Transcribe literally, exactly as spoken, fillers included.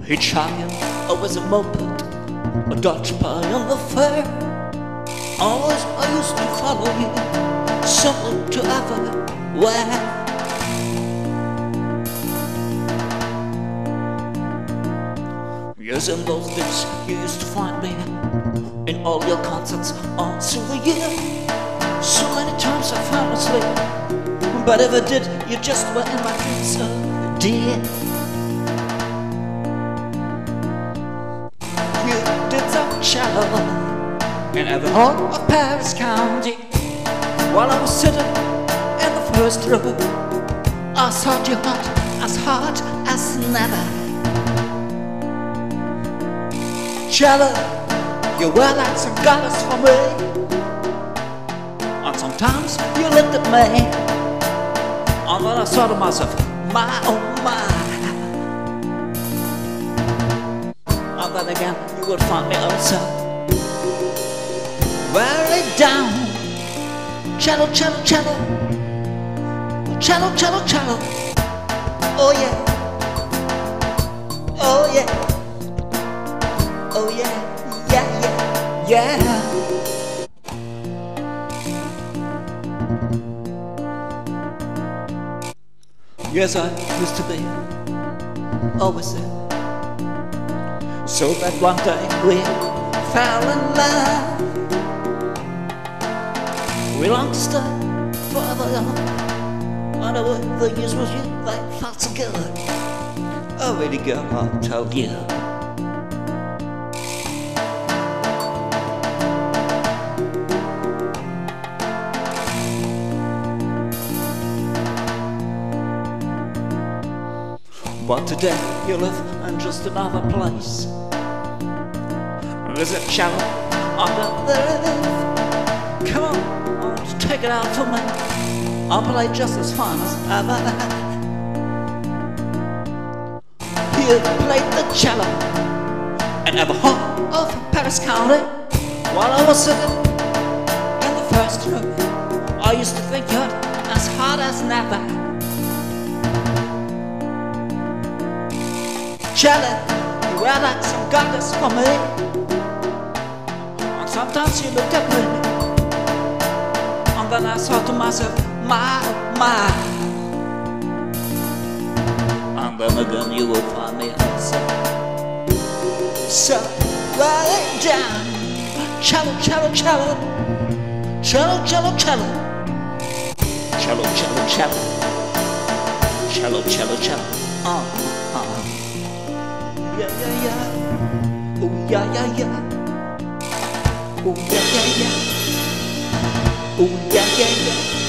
hitchhiking, always a moped, a Dutch pie on the fair. Always I used to follow you, something to everywhere. Yes, in those days you used to find me in all your concerts all through the year. So many times I fell asleep, but if I did, you just were in my dreams, so dear. You did some cello in every hall of Paris County. While I was sitting in the first row, I thought you hot, as hot as never. Cello, you were like some goddess for me. And sometimes you looked at me, and then I thought to myself, my oh my. And then again, you would find me also very down. Cello, cello, cello, cello, cello, cello. Oh yeah, oh yeah, oh yeah, yeah, yeah, yeah. Yes, I used to be always there, so that one day we fell in love. We longed to stay forever young. Whatever the years was you, they felt so good. Oh, really girl, I'll tell you. But today you live in just another place. There's a cello under the roof. Come on, take it out for me. I'll play just as fine as ever. You played the cello in every hall of Paris County. While I was sitting in the first row, I used to think you're as hot as never. Cello, you were like some goddess for me. And sometimes you looked at me, and then I thought to myself, my, my. And then again you will find me also. So lay it down. Cello, cello, cello. Cello, cello, cello. Cello, cello, cello. Cello, cello, cello. Uh, uh. Yeah, yeah, yeah. Oh, yeah, yeah, yeah. Oh, yeah, yeah, yeah. Oh, yeah, yeah, yeah.